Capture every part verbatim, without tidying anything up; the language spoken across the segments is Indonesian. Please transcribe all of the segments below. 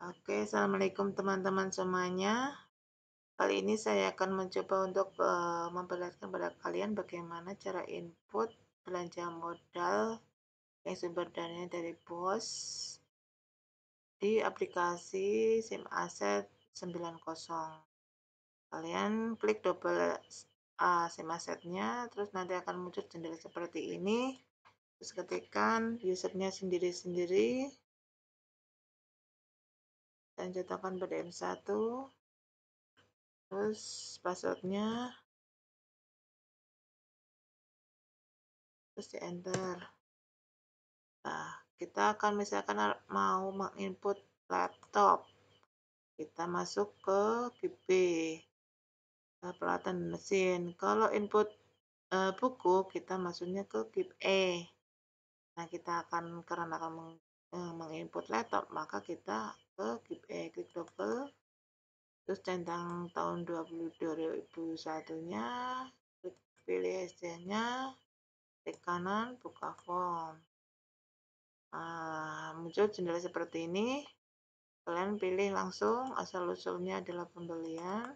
Oke, assalamualaikum teman-teman semuanya. Kali ini saya akan mencoba untuk eh, memperlihatkan pada kalian bagaimana cara input belanja modal yang sumber dananya dari BOS di aplikasi SIM Asset sembilan puluh. Kalian klik double uh, SIM Assetnya, terus nanti akan muncul jendela seperti ini. Terus ketikkan usernya sendiri-sendiri dan cetakkan pada M satu. Terus passwordnya, terus di enter. Nah, kita akan misalkan mau menginput laptop, kita masuk ke kip B, peralatan mesin. Kalau input e, buku, kita masuknya ke kip E. Nah, kita akan karena akan meng, e, menginput laptop, maka kita ke kip E, klik double, terus centang tahun dua ribu satu-nya, pilih S D-nya, klik kanan, buka form. Nah, muncul jendela seperti ini. Kalian pilih langsung asal usulnya adalah pembelian,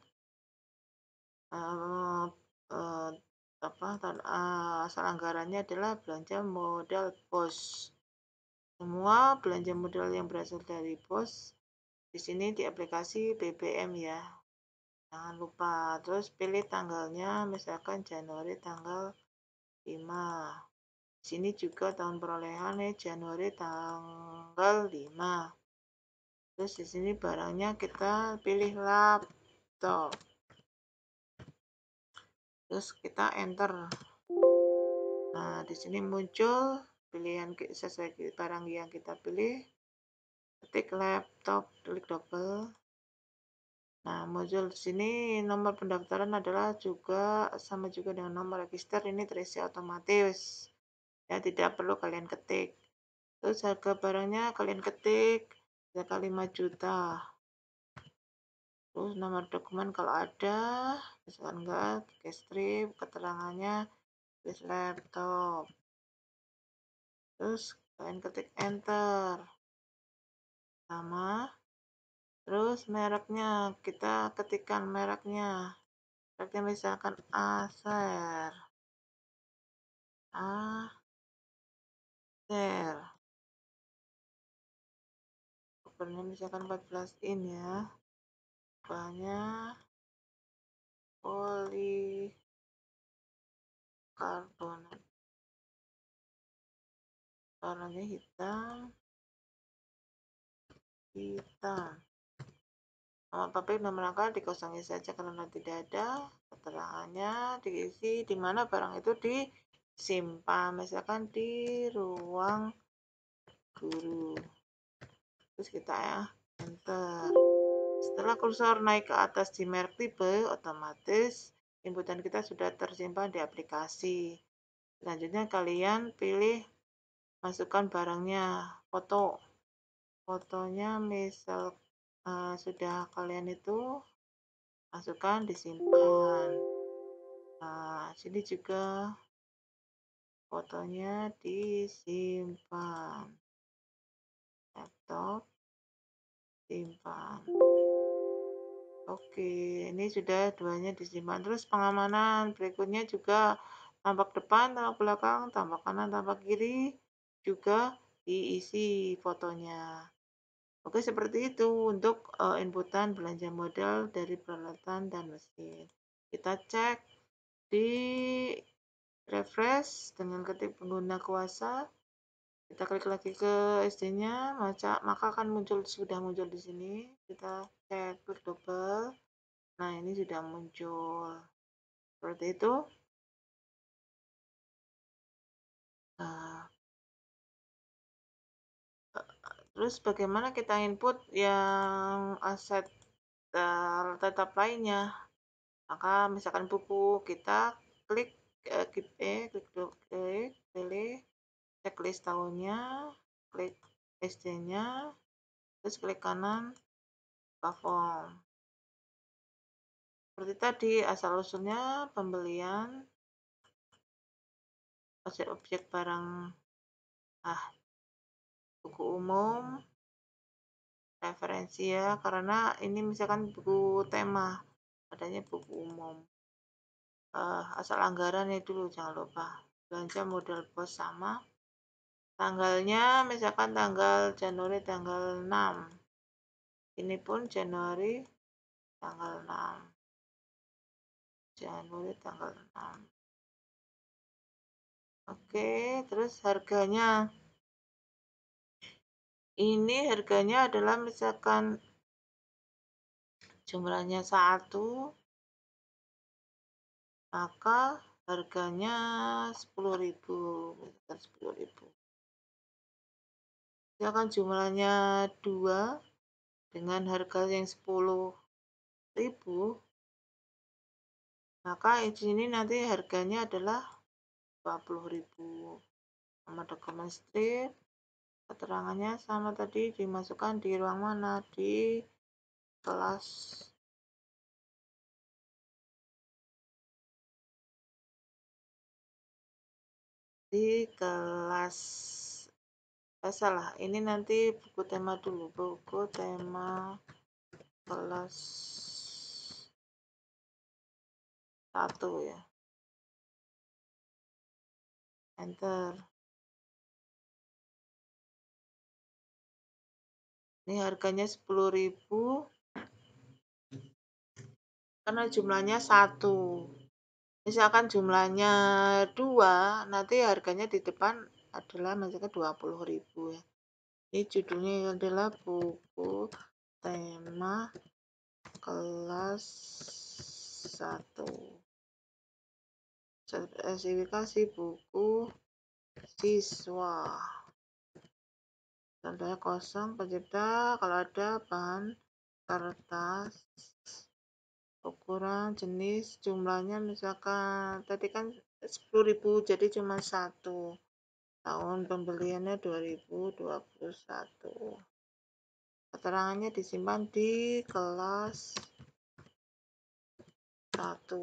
uh, uh, apa uh, asal anggarannya adalah belanja modal BOS. Semua belanja modal yang berasal dari BOS di sini di aplikasi B B M ya. Jangan lupa. Terus pilih tanggalnya, misalkan Januari tanggal lima. Di sini juga tahun perolehan ya, Januari tanggal lima. Terus di sini barangnya kita pilih laptop. Terus kita enter. Nah, di sini muncul pilihan sesuai barang yang kita pilih. Ketik laptop, klik double. Nah, muncul di sini nomor pendaftaran adalah juga sama juga dengan nomor register, ini terisi otomatis. Ya, tidak perlu kalian ketik. Terus harga barangnya kalian ketik, harga lima juta. Terus nomor dokumen kalau ada, misalkan enggak, cash strip, keterangannya, tulis laptop. Terus kalian ketik enter. Sama. Terus mereknya, kita ketikkan mereknya. Mereknya misalkan Acer. Acer. Ukurannya misalkan empat belas in ya. Bahannya polikarbonat. Warnanya hitam. Hitam. Nama pabrik nomor angka dikosongi saja karena tidak ada. Keterangannya diisi di mana barang itu disimpan, misalkan di ruang guru. Terus kita ya enter. Setelah kursor naik ke atas di merek tipe, otomatis inputan kita sudah tersimpan di aplikasi. Selanjutnya kalian pilih masukkan barangnya, foto. Fotonya misal uh, sudah kalian itu masukkan, disimpan. Nah, sini juga fotonya disimpan. Laptop, simpan. Oke, ini sudah duanya disimpan. Terus pengamanan berikutnya juga tampak depan, tampak belakang, tampak kanan, tampak kiri, juga diisi fotonya. Oke, seperti itu untuk uh, inputan belanja modal dari peralatan dan mesin. Kita cek di refresh dengan ketik pengguna kuasa. Kita klik lagi ke S D-nya, maka akan muncul sudah muncul di sini. Kita cek, klik double. Nah, ini sudah muncul. Seperti itu. Nah, terus bagaimana kita input yang aset uh, tetap lainnya? Maka misalkan buku, kita klik uh, kip E, klik, klik, pilih checklist tahunnya, klik S D-nya, terus klik kanan, platform. Seperti tadi, asal-usulnya pembelian, objek-objek barang, ah, buku umum, referensi ya, karena ini misalkan buku tema, adanya buku umum. Uh, asal anggarannya dulu jangan lupa. Belanja modal pos sama. Tanggalnya misalkan tanggal Januari tanggal enam. Ini pun Januari tanggal enam. Januari tanggal enam. Oke, terus harganya. Ini harganya adalah misalkan jumlahnya satu, maka harganya sepuluh ribu, misalkan sepuluh ribu. Misalkan jumlahnya dua dengan harga yang sepuluh ribu, maka di sini nanti harganya adalah dua puluh ribu. Nama dokumen strip, keterangannya sama tadi, dimasukkan di ruang mana? Di kelas di kelas eh, salah, ini nanti buku tema dulu, buku tema kelas satu ya, enter. Ini harganya sepuluh ribu karena jumlahnya satu. Misalkan jumlahnya dua, nanti harganya di depan adalah misalkan dua puluh ribu ya. Ini judulnya adalah buku tema kelas satu. Spesifikasi buku siswa. Contohnya kosong, pencipta, kalau ada bahan kertas, ukuran, jenis, jumlahnya misalkan tadi kan sepuluh ribu jadi cuma satu. Tahun pembeliannya dua ribu dua puluh satu. Keterangannya disimpan di kelas satu.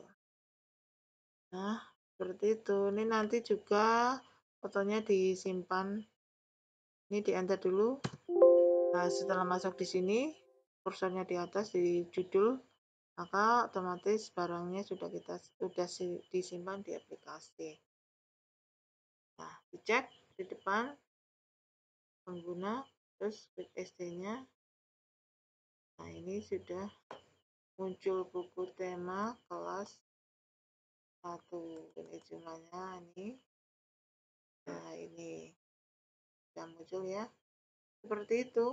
Nah, seperti itu. Ini nanti juga fotonya disimpan. Ini di enter dulu. Nah, setelah masuk di sini, kursornya di atas di judul, maka otomatis barangnya sudah kita sudah disimpan di aplikasi. Nah, dicek di depan pengguna, terus klik S D-nya. Nah, ini sudah muncul buku tema kelas satu. Ini jumlahnya ini. Nah, ini sudah muncul ya. Seperti itu.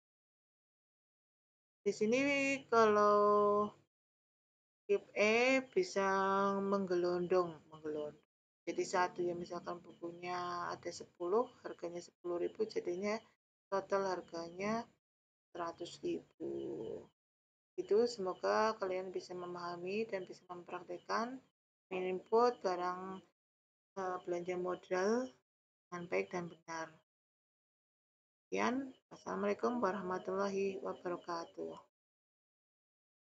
Di sini kalau Keep E bisa menggelondong, menggelondong. Jadi satu ya, misalkan bukunya ada sepuluh, harganya sepuluh ribu, jadinya total harganya seratus ribu. Itu semoga kalian bisa memahami dan bisa mempraktekkan menginput barang uh, belanja modal dengan baik dan benar. Sekian, Assalamualaikum warahmatullahi wabarakatuh.